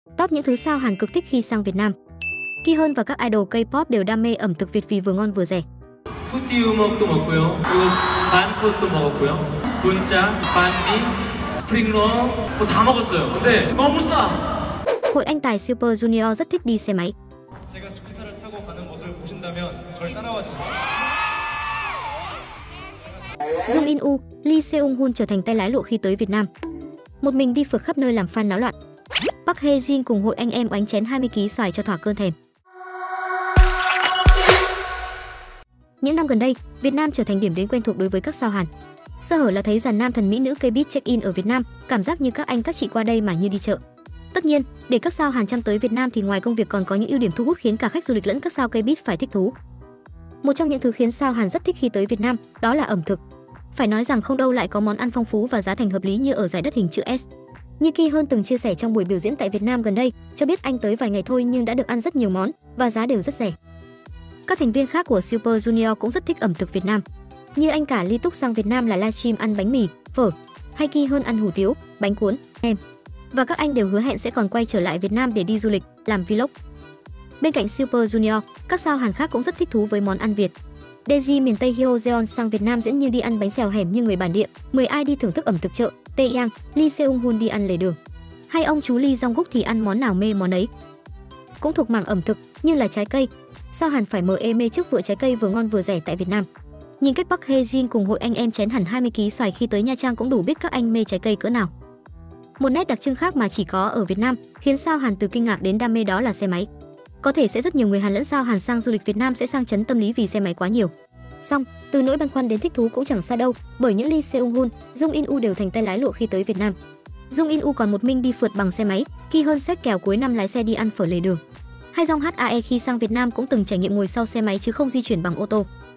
Top những thứ sao Hàn cực thích khi sang Việt Nam. Ki Hơn và các idol K-pop đều đam mê ẩm thực Việt vì vừa ngon vừa rẻ. 푸띠 우먹도 먹고요. 그리고 반콧도 먹었고요. 분짜, 반미, 스프링롤 다 먹었어요. 근데 너무 싸. Hội anh tài Super Junior rất thích đi xe máy. 제가 스쿠터를 타고 가는 모습을 보신다면 절 따라와 주세요. Jung In Woo, Lee Seung Hoon trở thành tay lái lụa khi tới Việt Nam. Một mình đi phượt khắp nơi làm fan náo loạn. Park Hae Jin cùng hội anh em oánh chén 20 kg xoài cho thỏa cơn thèm. Những năm gần đây, Việt Nam trở thành điểm đến quen thuộc đối với các sao Hàn. Sơ hở là thấy dàn nam thần mỹ nữ K-pop check-in ở Việt Nam, cảm giác như các anh các chị qua đây mà như đi chợ. Tất nhiên, để các sao Hàn chăm tới Việt Nam thì ngoài công việc còn có những ưu điểm thu hút khiến cả khách du lịch lẫn các sao K-pop phải thích thú. Một trong những thứ khiến sao Hàn rất thích khi tới Việt Nam, đó là ẩm thực. Phải nói rằng không đâu lại có món ăn phong phú và giá thành hợp lý như ở giải đất hình chữ S. Như Ki Hơn từng chia sẻ trong buổi biểu diễn tại Việt Nam gần đây, cho biết anh tới vài ngày thôi nhưng đã được ăn rất nhiều món và giá đều rất rẻ. Các thành viên khác của Super Junior cũng rất thích ẩm thực Việt Nam. Như anh cả Lee Túc sang Việt Nam là livestream ăn bánh mì, phở, hay Ki Hơn ăn hủ tiếu, bánh cuốn, em. Và các anh đều hứa hẹn sẽ còn quay trở lại Việt Nam để đi du lịch, làm vlog. Bên cạnh Super Junior, các sao Hàn khác cũng rất thích thú với món ăn Việt. Daeji miền Tây Hyo Jeon sang Việt Nam diễn như đi ăn bánh xèo hẻm như người bản địa, mời ai đi thưởng thức ẩm thực chợ, Taeyang, Lee Seung Hoon đi ăn lề đường. Hay ông chú Lee Jong Guk thì ăn món nào mê món ấy. Cũng thuộc mảng ẩm thực như là trái cây, sao Hàn phải mê trước vựa trái cây vừa ngon vừa rẻ tại Việt Nam. Nhìn cách Park Hae Jin cùng hội anh em chén hẳn 20 kg xoài khi tới Nha Trang cũng đủ biết các anh mê trái cây cỡ nào. Một nét đặc trưng khác mà chỉ có ở Việt Nam khiến sao Hàn từ kinh ngạc đến đam mê đó là xe máy. Có thể sẽ rất nhiều người Hàn lẫn sao Hàn sang du lịch Việt Nam sẽ sang chấn tâm lý vì xe máy quá nhiều. Song, từ nỗi băn khoăn đến thích thú cũng chẳng xa đâu, bởi những Lee Seung Hoon, Jung In Woo đều thành tay lái lụa khi tới Việt Nam. Jung In Woo còn một mình đi phượt bằng xe máy, Ki Hơn xách kèo cuối năm lái xe đi ăn phở lề đường. Hay Jong HAE khi sang Việt Nam cũng từng trải nghiệm ngồi sau xe máy chứ không di chuyển bằng ô tô.